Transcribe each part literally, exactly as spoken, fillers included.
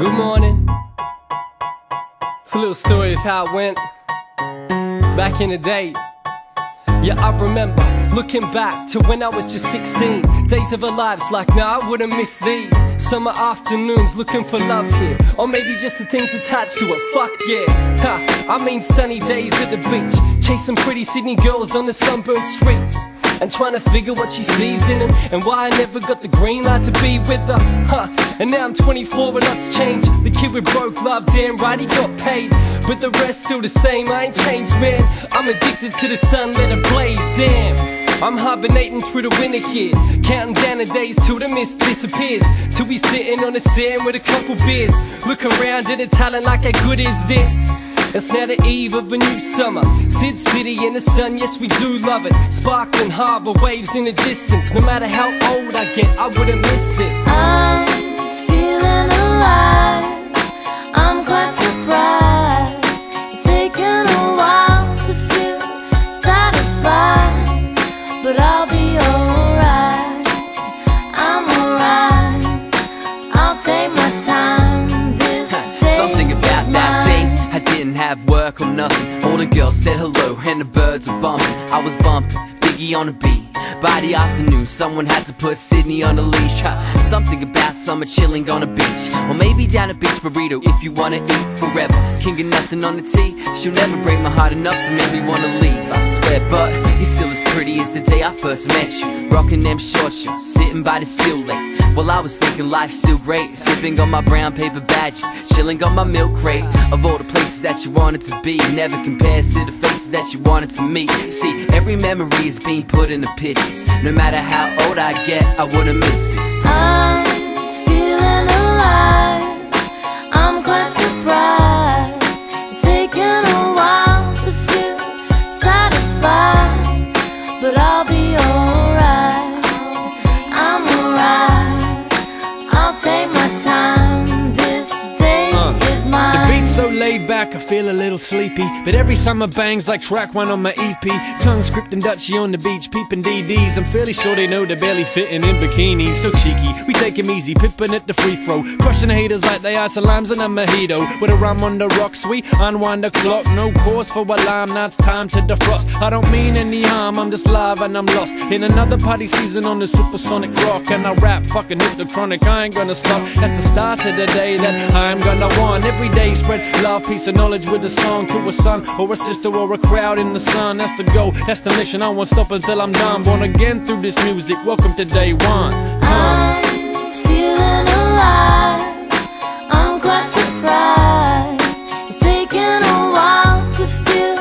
Good morning. It's a little story of how it went back in the day. Yeah, I remember looking back to when I was just sixteen. Days of our lives like, nah, I wouldn't miss these. Summer afternoons looking for love here, or maybe just the things attached to it. Fuck yeah, ha, I mean sunny days at the beach, chasing pretty Sydney girls on the sunburned streets, and trying to figure what she sees in them, and why I never got the green light to be with her, huh. And now I'm twenty-four and lots changed. The kid with broke love, damn right he got paid, but the rest still the same, I ain't changed, man. I'm addicted to the sun, let it blaze, damn. I'm hibernating through the winter here, counting down the days till the mist disappears, till we sitting on the sand with a couple beers, look around at the talent like how good is this. It's now the eve of a new summer, Sid City in the sun, yes we do love it. Sparkling harbour waves in the distance, no matter how old I get, I wouldn't miss this. I'm feeling alive, I'm quite surprised. It's taken a while to feel satisfied, but I'll be alright, I'm alright. I'll take my time, this day. Something about that day, I didn't have work or nothing. All the girls said hello and the birds were bumping. I was bumping, Biggie on the beat. By the afternoon, someone had to put Sydney on a leash, huh. Something about summer chilling on a beach, or maybe down a beach burrito if you wanna eat forever. King of nothing on the tee, she'll never break my heart enough to make me wanna leave, I swear. But you're still as pretty as the day I first met you, rocking them short shorts, sitting by the still lake. Well, I was thinking life's still great, sipping on my brown paper badges, chilling on my milk crate. Of all the places that you wanted to be, never compares to the faces that you wanted to meet. See, every memory is being put into pictures. No matter how old I get, I wouldn't miss this. I'm feeling alive, I'm quite surprised. It's taken a while to feel satisfied, but I'll be alright, I'm alright. I'll take my time, this day uh, is mine. The beat's so laid back, I feel a little sleepy, but every summer bangs like track one on my E P. Tongue script and Dutchie on the beach, peeping D Ds. I'm fairly sure they know they're barely fitting in bikinis. So cheeky, we take 'em easy, pippin' at the free throw, crushing the haters like they are salams in a mojito. With a rum on the rocks, we unwind the clock. No cause for alarm, now it's time to defrost. I don't mean any harm, I'm just live and I'm lost in another party season on the supersonic rock. And I rap, fucking hit the chronic, I ain't gonna stop. That's the start of the day that I'm gonna want. Every day spread love, peace and knowledge with a song to a son or a sister or a crowd in the sun. That's the goal, that's the mission, I won't stop until I'm done. Born again through this music, welcome to day one. Time. I'm feeling alive, I'm quite surprised. It's taken a while to feel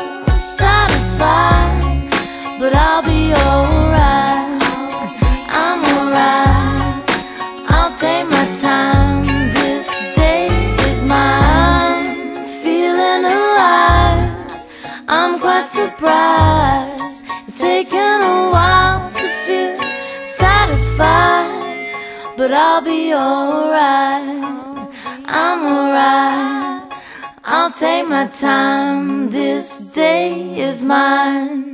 satisfied, but I'll be alright, I'm alright. I'll take my time, this day is mine. Feeling alive, I'm quite surprised. It's taken a while to feel satisfied, but I'll be alright, I'm alright. I'll take my time, this day is mine.